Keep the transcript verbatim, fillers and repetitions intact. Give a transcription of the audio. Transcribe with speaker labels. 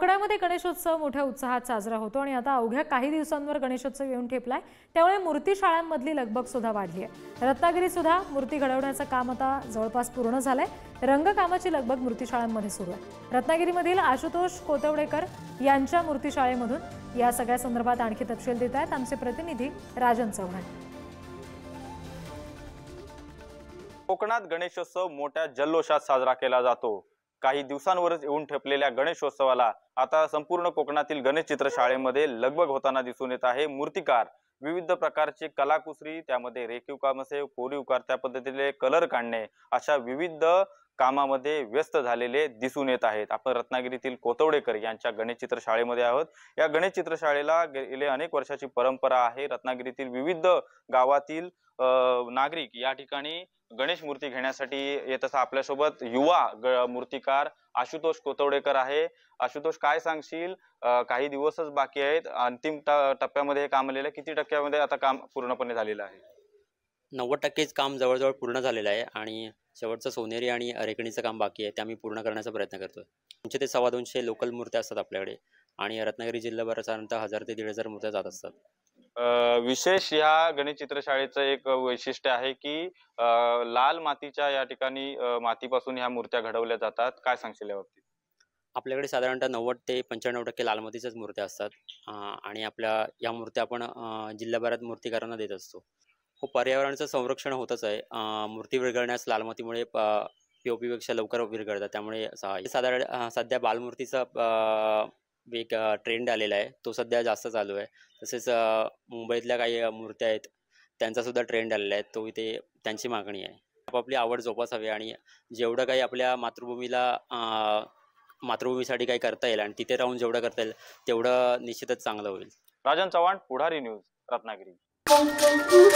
Speaker 1: पुण्यामध्ये गणेशोत्सव मोठ्या उत्साहात साजरा होतो आणि आता अवघ्या काही दिवसांवर गणेशोत्सव येऊन ठेपलाय। त्यामुळे मूर्ती शाळांमधली लगबग सुद्धा वाढली आहे। रत्नागिरीत सुद्धा मूर्ती घडवण्याचं काम आता जवळपास पूर्ण झालंय। रंगकामाची लगबग मूर्ती शाळांमध्ये सुरू आहे। रत्नागिरीमधील आशुतोष कोतवडेकर यांच्या मूर्ती शाळेमधून या सगळ्या संदर्भात आणखी तपशील देत आहेत आमचे प्रतिनिधी राजन चव्हाण।
Speaker 2: कोकणात गणेशोत्सव मोठ्या जल्लोषात साजरा केला जातो। काही दिवसांवरच येऊन ठेपलेल्या गणेशोत्सवाला आता संपूर्ण कोकणातील गणेश चित्रशाळेमध्ये लगबग होताना दिसून येत आहे। मूर्तिकार विविध प्रकारचे कलाकुसरी, त्यामध्ये रेखीव काम असेल, कोरीव काम, त्या पद्धतीने कलर काढणे, अशा विविध कामामध्ये व्यस्त झालेले दिसून येत आहेत। आपण रत्नागिरीतील कोतवडेकर यांच्या गणेश चित्रशाळेमध्ये आहोत। या गणेश चित्रशाळेला गेले अनेक वर्षाची परंपरा आहे। रत्नागिरीतील विविध गावातील नागरिक या ठिकाणी गणेश मूर्ती घेण्यासाठी येत असतात। आपल्यासोबत युवा मूर्तिकार आशुतोष कोतवडेकर आहे। आशुतोष, काय सांगशील? काही दिवसच बाकी आहेत, अंतिम टप्प्यामध्ये हे काम आलेलं आहे। किती टक्क्यामध्ये आता काम पूर्णपणे झालेलं आहे?
Speaker 3: नव्वद टक्केच काम जवळजवळ पूर्ण झालेलं आहे आणि शेवटचं सोनेरी आणि रेखणीचं काम बाकी आहे, ते आम्ही पूर्ण करण्याचा प्रयत्न करतोय। दोनशे ते सव्वा दोनशे लोकल मूर्त्या असतात आपल्याकडे आणि रत्नागिरी जिल्हाभरात साधारणतः हजार ते दीड हजार मूर्त्या जात असतात।
Speaker 2: विशेष या गणेश चित्रशाळेचं एक वैशिष्ट्य आहे की लाल मातीच्या या ठिकाणी मातीपासून ह्या मूर्त्या घडवल्या जातात। काय सांगशील याबाबतीत?
Speaker 3: आपल्याकडे साधारणतः नव्वद ते पंच्याण्णव टक्के लाल मातीच्याच मूर्त्या असतात आणि आपल्या या मूर्त्या आपण जिल्हाभरात मूर्तिकारांना देत असतो। हो, पर्यावरणाचं संरक्षण होतच आहे। मूर्ती विरघळण्यास लाल मातीमुळे पीओपी पेक्षा लवकर विरघळतात, त्यामुळे साधारण सध्या बालमूर्तीचा एक ट्रेंड आलेला आहे, तो सध्या जास्त चालू आहे। तसेच मुंबईतल्या काही मूर्त्या आहेत त्यांचा सुद्धा ट्रेंड आलेला आहे, तो इथे त्यांची मागणी आहे। आपापली आवड जोपासावी आणि जेवढं काही आपल्या मातृभूमीला मातृभूमीसाठी काही करता येईल आणि तिथे राहून जेवढं करता येईल तेवढं निश्चितच चांगलं होईल।
Speaker 2: राजन चव्हाण, पुढारी न्यूज, रत्नागिरी।